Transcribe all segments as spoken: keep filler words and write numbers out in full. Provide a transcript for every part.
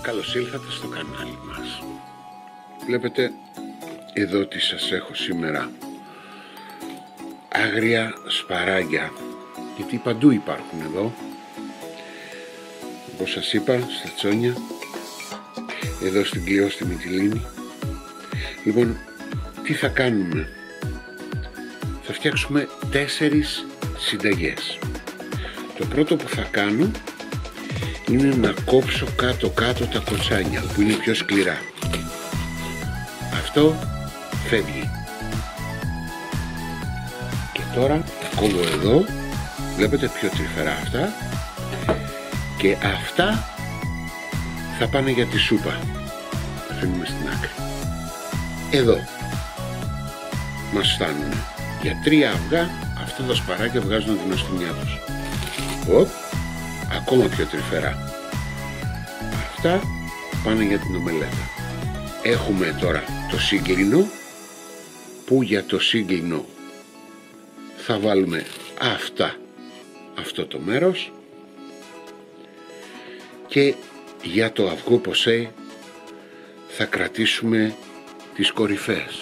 καλώς ήλθατε στο κανάλι μας. Βλέπετε εδώ τι σας έχω σήμερα. Άγρια σπαράγγια, γιατί παντού υπάρχουν εδώ. Όπως σας είπα, στα Τσόνια, εδώ στην Κλειό, στη Μυτιλήνη. Λοιπόν, τι θα κάνουμε? Θα φτιάξουμε τέσσερις συνταγές. Το πρώτο που θα κάνω είναι να κόψω κάτω-κάτω τα κοτσάνια που είναι πιο σκληρά. Αυτό φεύγει. Και τώρα κόβω εδώ, βλέπετε πιο τρυφερά αυτά, και αυτά θα πάνε για τη σούπα. Τα αφήνουμε στην άκρη. Εδώ μας φτάνουν για τρία αυγά. Αυτά τα σπαράκια βγάζουν την νοστιμιά τους. Οπ, ακόμα πιο τρυφερά. Αυτά πάνε για την ομελέτα. Έχουμε τώρα το σύγκλινο, που για το σύγκλινο θα βάλουμε αυτά, αυτό το μέρος, και για το αυγό ποσέ θα κρατήσουμε τις κορυφές.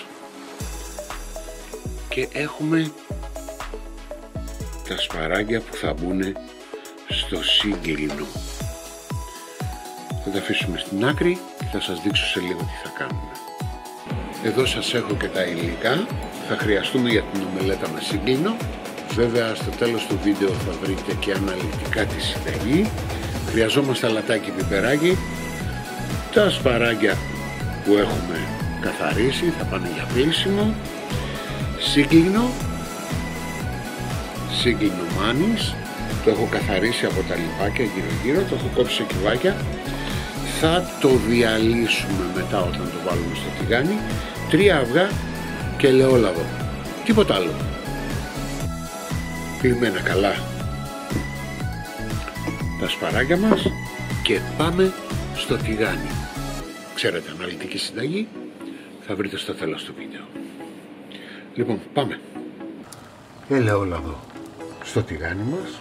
Και έχουμε τα σπαράγγια που θα μπουν στο σύγκλινο. Θα τα αφήσουμε στην άκρη και θα σας δείξω σε λίγο τι θα κάνουμε. Εδώ σας έχω και τα υλικά. Θα χρειαστούμε για την ομελέτα με σύγκλινο. Βέβαια στο τέλος του βίντεο θα βρείτε και αναλυτικά τη συνταγή. Χρειαζόμαστε αλατάκι, πιπεράκι. Τα σπαράγγια που έχουμε καθαρίσει θα πάνε για πλύσιμο. Σύγκλινο, σύγκλινο μάνης, το έχω καθαρίσει από τα λιπάκια γύρω γύρω, το έχω κόψει σε κυβάκια. Θα το διαλύσουμε μετά όταν το βάλουμε στο τηγάνι. Τρία αυγά και ελαιόλαδο, τίποτα άλλο. Πλημμένα καλά τα σπαράγγια μας και πάμε στο τηγάνι. Ξέρετε, αναλυτική συνταγή θα βρείτε στο τέλος του βίντεο. Λοιπόν, πάμε. Ελαιόλαδο στο τηγάνι μας.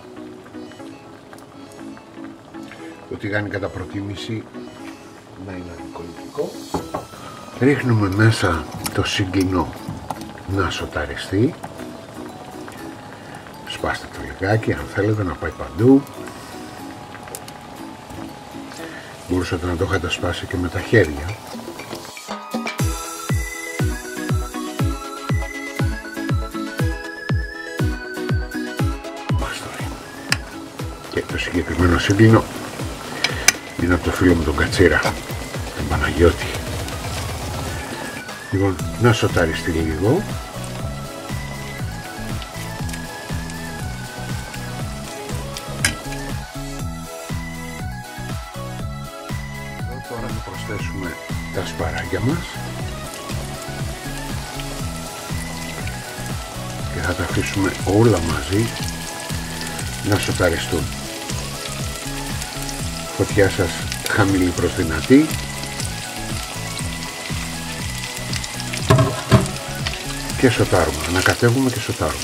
Το τηγάνι κατά προτίμηση να είναι αλκοολικό. Ρίχνουμε μέσα το σύγκλινο να σοταριστεί. Σπάστε το λιγάκι αν θέλετε να πάει παντού. Μπορούσατε να το είχατε σπάσει και με τα χέρια. Και το συγκεκριμένο σύγκλινο είναι από το φίλο μου τον Κατσίρα, τον Παναγιώτη. Λοιπόν, να σοταριστεί λίγο. Εδώ τώρα θα προσθέσουμε τα σπαράγγια μας και θα τα αφήσουμε όλα μαζί να σοταριστούν. Φωτιά σας χαμηλή προς δυνατή. Και σοτάρουμε, ανακατεύουμε και σοτάρουμε.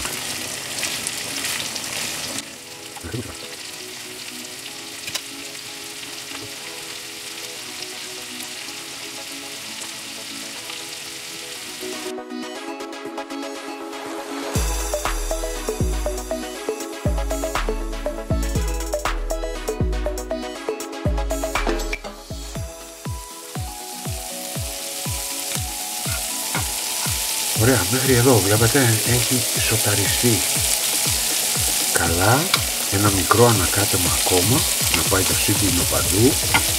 Ωραία, μέχρι εδώ βλέπετε έχει σοταριστεί καλά. Ένα μικρό ανακάτεμα ακόμα, να πάει το σύγκλινο παντού.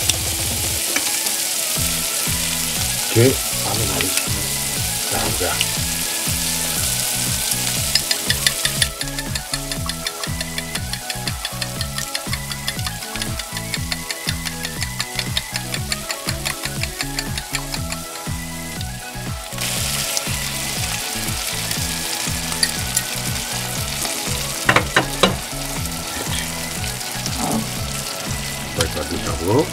Και πάμε να ρίξουμε τα αυγά. Πάει παντού το αυγό.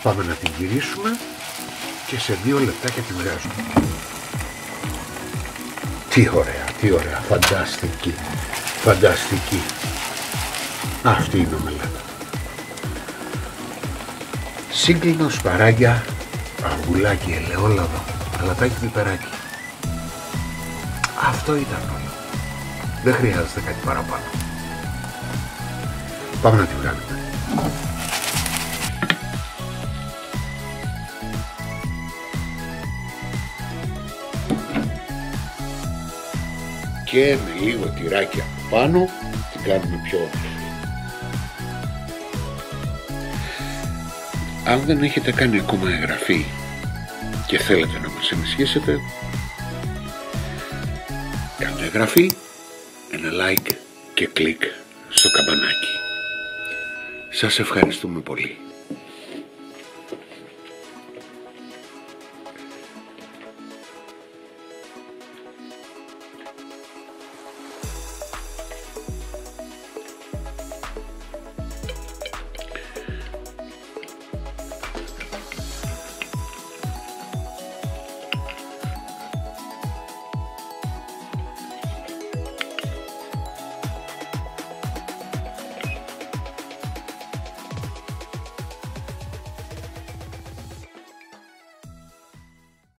Πάμε να την γυρίσουμε και σε δύο λεπτάκια τη βγάζουμε. Τι ωραία, τι ωραία, φανταστική, φανταστική. Αυτή είναι η ομελέτα. Σύγκλινο, σπαράγγια, αυγουλάκι, ελαιόλαδο, αλατάκι, πιπεράκι. Αυτό ήταν όλο. Δεν χρειάζεται κάτι παραπάνω. Πάμε να τη βγάλουμε. Και με λίγο τυράκι από πάνω την κάνουμε πιο όμορφη. Αν δεν έχετε κάνει ακόμα εγγραφή και θέλετε να μας ενισχύσετε, κάντε εγγραφή, ένα like και κλικ στο καμπανάκι. Σας ευχαριστούμε πολύ.